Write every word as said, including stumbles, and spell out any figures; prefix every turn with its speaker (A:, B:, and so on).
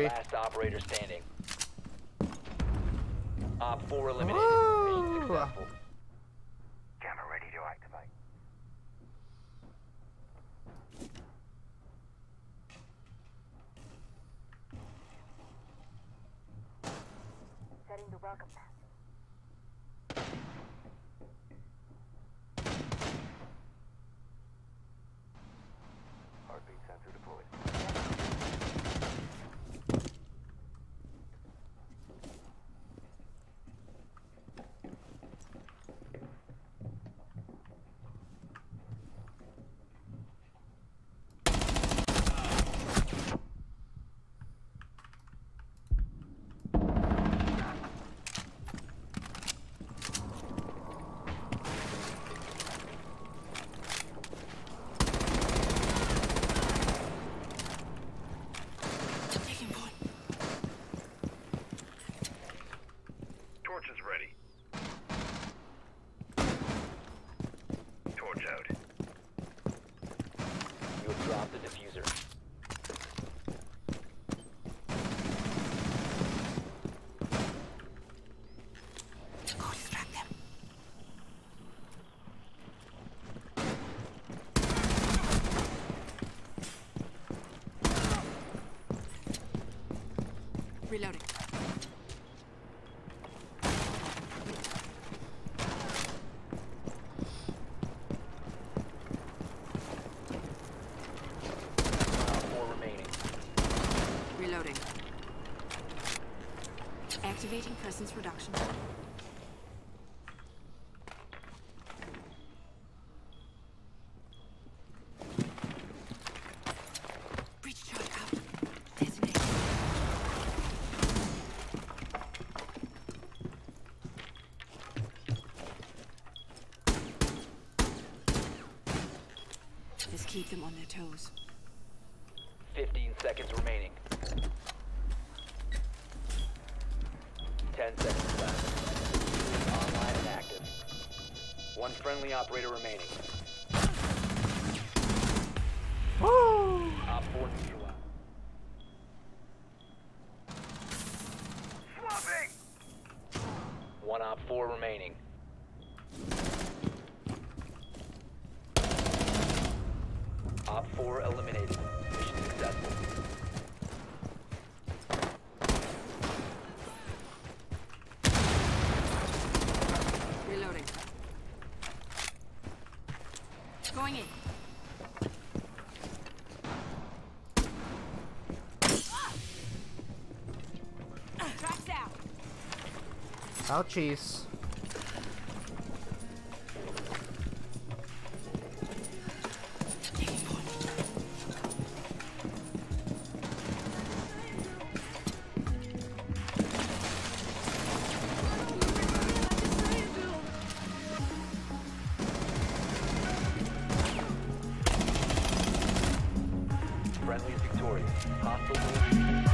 A: victory.
B: Last operator standing. Op four eliminated.
A: Woo!
B: Mission successful.
C: Camera ready to activate.
D: Setting the welcome mat.
C: Heartbeat sensor deployed. Torch is ready. Torch out.
B: You have dropped the diffuser.
D: Go distract them. Reloading.
B: Op four remaining.
D: Reloading. Activating presence reduction. Breach charge out. Detonate. Just keep them on their toes.
B: Fifteen seconds remaining. Ten seconds left. Online and active. One friendly operator remaining.
A: Woo!
B: Op four neutralized.
C: Swapping!
B: One op four remaining. Op four eliminated. Mission successful.
D: Reloading. Going in. Tracks out.
A: Ouchies.
D: Taking point.
B: Friendly is victorious. Hostile